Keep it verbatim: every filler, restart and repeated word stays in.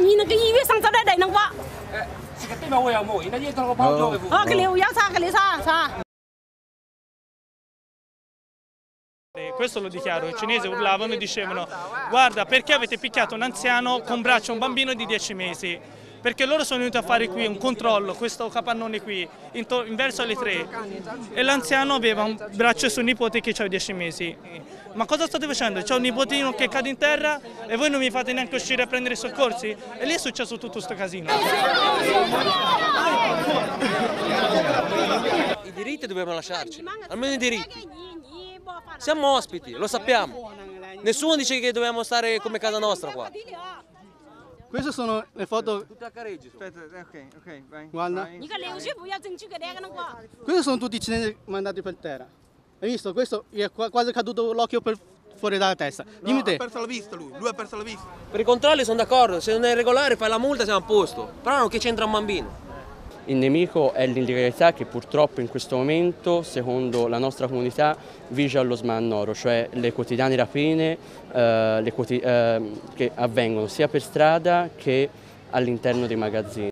你那个医院上早点来能吧？ 哎，这个对面我要摸，那也找个跑脚的。 哦，che le vogliamo sa, che le sa, sa. Questo lo dichiaro, i cinesi urlavano e dicevano: guarda, perché avete picchiato un anziano con braccio a un bambino di dieci mesi? Perché loro sono venuti a fare qui un controllo, questo capannone qui, in, in verso alle tre, e l'anziano aveva un braccio sul nipote che ha dieci mesi. Ma cosa state facendo? C'è un nipotino che cade in terra e voi non mi fate neanche uscire a prendere i soccorsi? E lì è successo tutto questo casino. I diritti dobbiamo lasciarci, almeno i diritti. Siamo ospiti, lo sappiamo. Nessuno dice che dobbiamo stare come casa nostra qua. Queste sono le foto. Tutte a careggi. Aspetta, ok, ok, vai. Guarda. vai. Questi sono tutti i cinesi mandati per terra. Hai visto? Questo gli è quasi caduto l'occhio per fuori dalla testa. Dimmi No, te. ha perso la vista lui, lui ha perso la vista. Per i controlli sono d'accordo, se non è regolare fai la multa siamo a posto. Però non che c'entra un bambino. Il nemico è l'illegalità che purtroppo in questo momento, secondo la nostra comunità, vige allo smannoro, cioè le quotidiane rapine eh, le quotid eh, che avvengono sia per strada che all'interno dei magazzini.